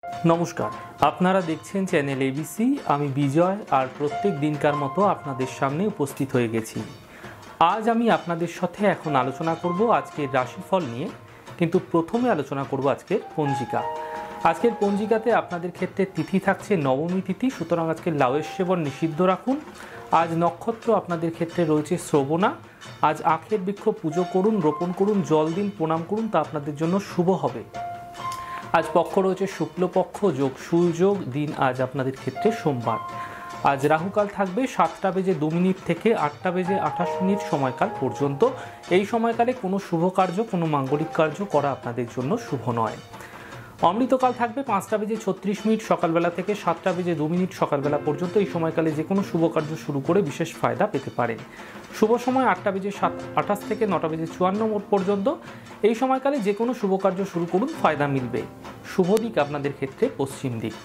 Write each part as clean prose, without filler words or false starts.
নমস্কার, আপনারা দেখছেন চ্যানেল এবিসি। আমি বিজয় আর প্রত্যেক দিনকার মতো আপনাদের সামনে উপস্থিত হয়ে গেছি। আজ আমি আপনাদের সাথে এখন আলোচনা করব আজকের রাশিফল নিয়ে, কিন্তু প্রথমে আলোচনা করব আজকের পঞ্জিকা। আজকের পঞ্জিকাতে আপনাদের ক্ষেত্রে তিথি থাকছে নবমী তিথি, সুতরাং আজকে লাউয়ের সেবন নিষিদ্ধ রাখুন। আজ নক্ষত্র আপনাদের ক্ষেত্রে রয়েছে শ্রবণা। আজ আখের বৃক্ষ পুজো করুন, রোপণ করুন, জল দিন, প্রণাম করুন, তা আপনাদের জন্য শুভ হবে। আজ পক্ষ রয়েছে শুক্লপক্ষ, যোগ সুযোগ, দিন আজ আপনাদের ক্ষেত্রে সোমবার। আজ রাহুকাল থাকবে 7:02 থেকে 8:28 সময়কাল পর্যন্ত। এই সময়কালে কোনো শুভ কার্য, কোনো মাঙ্গলিক কার্য করা আপনাদের জন্য শুভ নয়। অমৃতকাল থাকবে 5:36 সকালবেলা থেকে 7:02 সকালবেলা পর্যন্ত। এই সময়কালে যে কোনো শুভ কার্য শুরু করে বিশেষ ফায়দা পেতে পারেন। শুভ সময় 8:28 থেকে 9:54 পর্যন্ত। এই সময়কালে যে কোনো শুভ কার্য শুরু করুন, ফায়দা মিলবে। শুভ দিক আপনাদের ক্ষেত্রে পশ্চিম দিক।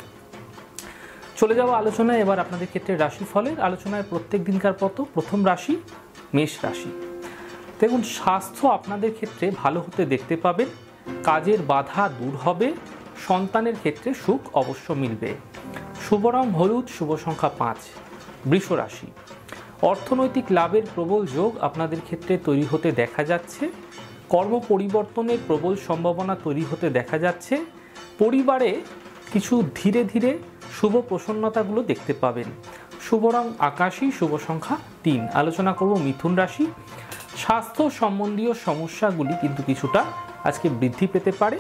চলে যাওয়া আলোচনায় এবার আপনাদের ক্ষেত্রে রাশিফলের আলোচনায়। প্রত্যেক দিনকার মতো প্রথম রাশি মেষ রাশি। দেখুন, স্বাস্থ্য আপনাদের ক্ষেত্রে ভালো হতে দেখতে পাবেন। কাজের বাধা দূর হবে। সন্তানের ক্ষেত্রে সুখ অবশ্য মিলবে। শুভ রং হলুদ, শুভ সংখ্যা 5। বৃষ রাশি। অর্থনৈতিক লাভের প্রবল যোগ আপনাদের ক্ষেত্রে তৈরি হতে দেখা যাচ্ছে। কর্ম পরিবর্তনের প্রবল সম্ভাবনা তৈরি হতে দেখা যাচ্ছে। পরিবারে কিছু ধীরে ধীরে শুভ প্রসন্নতাগুলো দেখতে পাবেন। শুভ রং আকাশী, শুভ সংখ্যা 3। আলোচনা করব মিথুন রাশি। স্বাস্থ্য সম্বন্ধীয় সমস্যাগুলি কিন্তু কিছুটা আজকে বৃদ্ধি পেতে পারে।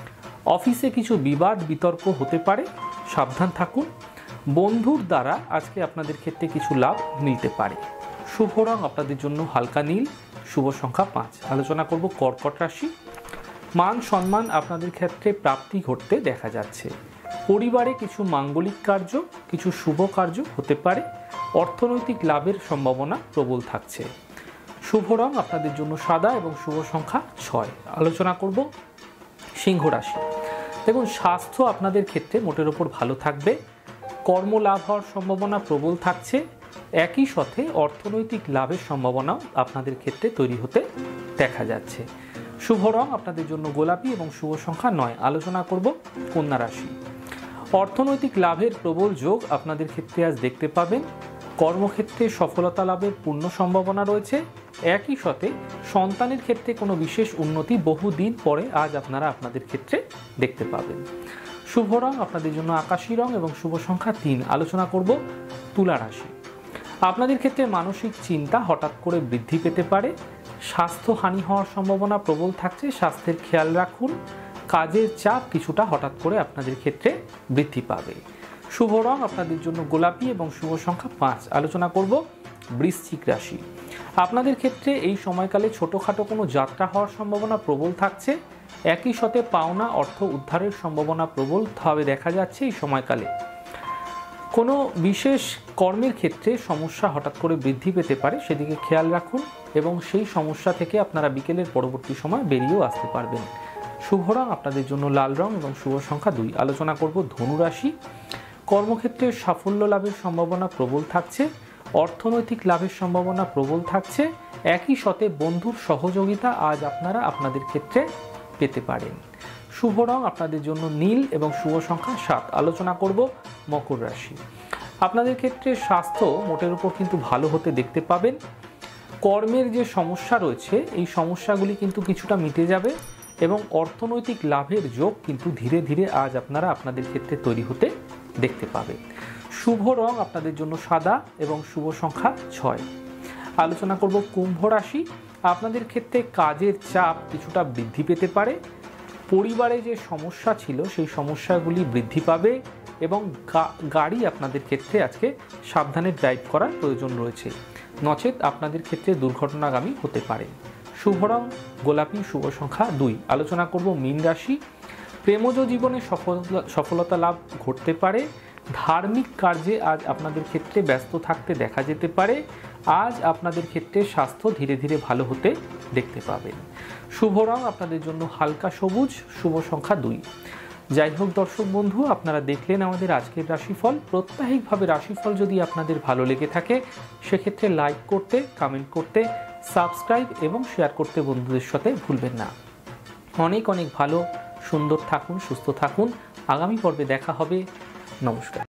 অফিসে কিছু বিবাদ বিতর্ক হতে পারে, সাবধান থাকুন। বন্ধুর দ্বারা আজকে আপনাদের ক্ষেত্রে কিছু লাভ মিলতে পারে। শুভ রং আপনাদের জন্য হালকা নীল, শুভ সংখ্যা 5। আলোচনা করব কর্কট রাশি। মান সম্মান আপনাদের ক্ষেত্রে প্রাপ্তি ঘটতে দেখা যাচ্ছে। পরিবারে কিছু মাঙ্গলিক কার্য, কিছু শুভ কার্য হতে পারে। অর্থনৈতিক লাভের সম্ভাবনা প্রবল থাকছে। শুভ রং আপনাদের জন্য সাদা এবং শুভ সংখ্যা 6। আলোচনা করব সিংহ রাশি। দেখুন, স্বাস্থ্য আপনাদের ক্ষেত্রে মোটের ওপর ভালো থাকবে। কর্ম লাভ হওয়ার সম্ভাবনা প্রবল থাকছে। একই সাথে অর্থনৈতিক লাভের সম্ভাবনাও আপনাদের ক্ষেত্রে তৈরি হতে দেখা যাচ্ছে। শুভ রং আপনাদের জন্য গোলাপি এবং শুভ সংখ্যা 9। আলোচনা করব কন্যা রাশি। অর্থনৈতিক লাভের প্রবল যোগ আপনাদের ক্ষেত্রে আজ দেখতে পাবেন। কর্মক্ষেত্রে সফলতা লাভের পূর্ণ সম্ভাবনা রয়েছে। একই সাথে সন্তানের ক্ষেত্রে কোনো বিশেষ উন্নতি বহুদিন পরে আজ আপনারা আপনাদের ক্ষেত্রে দেখতে পাবেন। শুভ রং আপনাদের জন্য আকাশী রং এবং শুভ সংখ্যা 3। আলোচনা করব তুলা রাশি। আপনাদের ক্ষেত্রে মানসিক চিন্তা হঠাৎ করে বৃদ্ধি পেতে পারে। স্বাস্থ্য হানি হওয়ার সম্ভাবনা প্রবল থাকছে, স্বাস্থ্যের খেয়াল রাখুন। কাজের চাপ কিছুটা হঠাৎ করে আপনাদের ক্ষেত্রে বৃদ্ধি পাবে। শুভ রং আপনাদের জন্য গোলাপি এবং শুভ সংখ্যা 5। আলোচনা করব বৃশ্চিক রাশি। আপনাদের ক্ষেত্রে এই সময়কালে ছোটোখাটো কোনো যাত্রা হওয়ার সম্ভাবনা প্রবল থাকছে। একই সাথে পাওনা অর্থ উদ্ধারের সম্ভাবনা প্রবলভাবে দেখা যাচ্ছে। এই সময়কালে কোনো বিশেষ কর্মের ক্ষেত্রে সমস্যা হঠাৎ করে বৃদ্ধি পেতে পারে, সেদিকে খেয়াল রাখুন এবং সেই সমস্যা থেকে আপনারা বিকেলের পরবর্তী সময় বেরিয়েও আসতে পারবেন। শুভ রং আপনাদের জন্য লাল রং এবং শুভ সংখ্যা 2। আলোচনা করব ধনু রাশি। কর্মক্ষেত্রে সাফল্য লাভের সম্ভাবনা প্রবল থাকছে। অর্থনৈতিক লাভের সম্ভাবনা প্রবল থাকছে। একই সাথে বন্ধুর সহযোগিতা আজ আপনারা আপনাদের ক্ষেত্রে পেতে পারেন। শুভ রং আপনাদের জন্য নীল এবং শুভ সংখ্যা 7। আলোচনা করব মকর রাশি। আপনাদের ক্ষেত্রে স্বাস্থ্য মোটের উপর কিন্তু ভালো হতে দেখতে পাবেন। কর্মের যে সমস্যা রয়েছে, এই সমস্যাগুলি কিন্তু কিছুটা মিটে যাবে এবং অর্থনৈতিক লাভের যোগ কিন্তু ধীরে ধীরে আজ আপনারা আপনাদের ক্ষেত্রে তৈরি হতে দেখতে পাবেন। শুভ রং আপনাদের জন্য সাদা এবং শুভ সংখ্যা 6। আলোচনা করব কুম্ভ রাশি। আপনাদের ক্ষেত্রে কাজের চাপ কিছুটা বৃদ্ধি পেতে পারে। পরিবারে যে সমস্যা ছিল সেই সমস্যাগুলি বৃদ্ধি পাবে এবং গাড়ি আপনাদের ক্ষেত্রে আজকে সাবধানে ড্রাইভ করার প্রয়োজন রয়েছে, নচেত আপনাদের ক্ষেত্রে দুর্ঘটনাগামী হতে পারে। শুভ রং গোলাপি, শুভ সংখ্যা 2। আলোচনা করব মীন রাশি। প্রেমজ জীবনে সফলতা লাভ ঘটতে পারে। ধার্মিক কার্যে আজ আপনাদের ক্ষেত্রে ব্যস্ত থাকতে দেখা যেতে পারে। আজ আপনাদের ক্ষেত্রে স্বাস্থ্য ধীরে ধীরে ভালো হতে দেখতে পাবেন। শুভ রং আপনাদের জন্য হালকা সবুজ, শুভ সংখ্যা 2। যাই হোক দর্শক বন্ধু, আপনারা দেখলেন আমাদের আজকের রাশিফল। প্রত্যাহিকভাবে রাশিফল যদি আপনাদের ভালো লেগে থাকে সেক্ষেত্রে লাইক করতে, কমেন্ট করতে, সাবস্ক্রাইব এবং শেয়ার করতে বন্ধুদের সাথে ভুলবেন না। অনেক অনেক ভালো, সুন্দর থাকুন, সুস্থ থাকুন, আগামী পর্বে দেখা হবে। নমস্কার।